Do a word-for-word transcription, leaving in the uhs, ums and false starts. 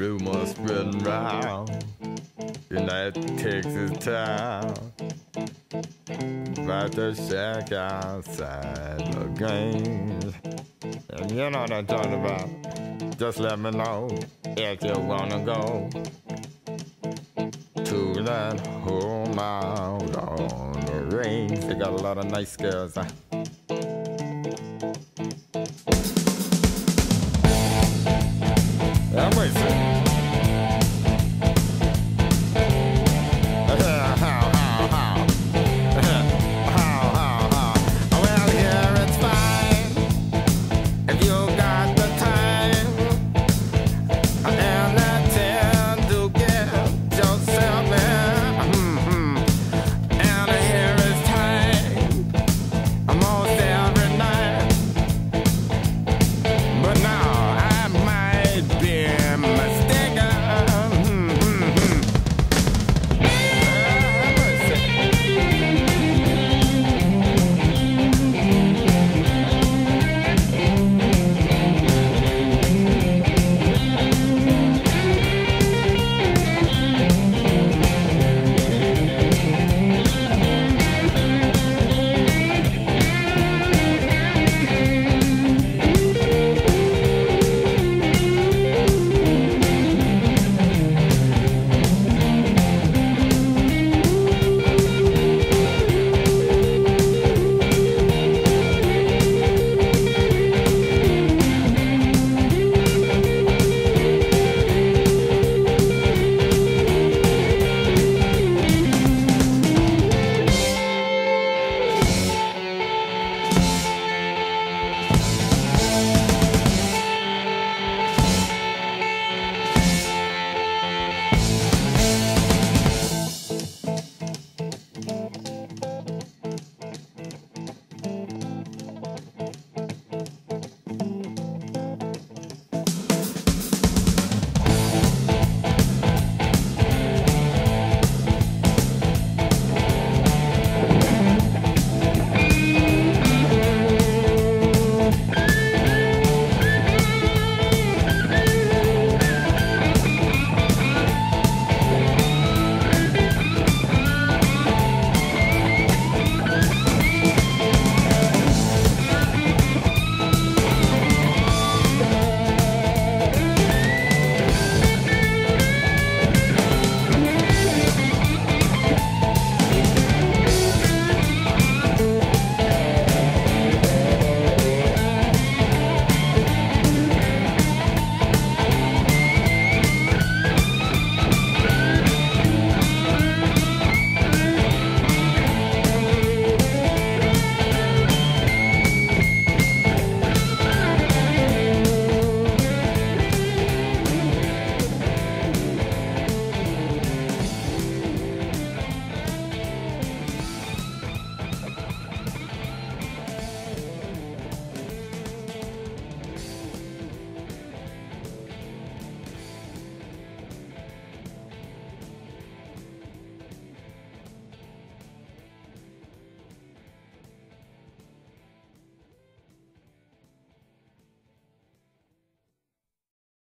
rumors spreading round in that Texas town about the shack outside the Grange. And you know what I'm talking about. Just let me know if you wanna go to that home out on the range. They got a lot of nice girls. Huh?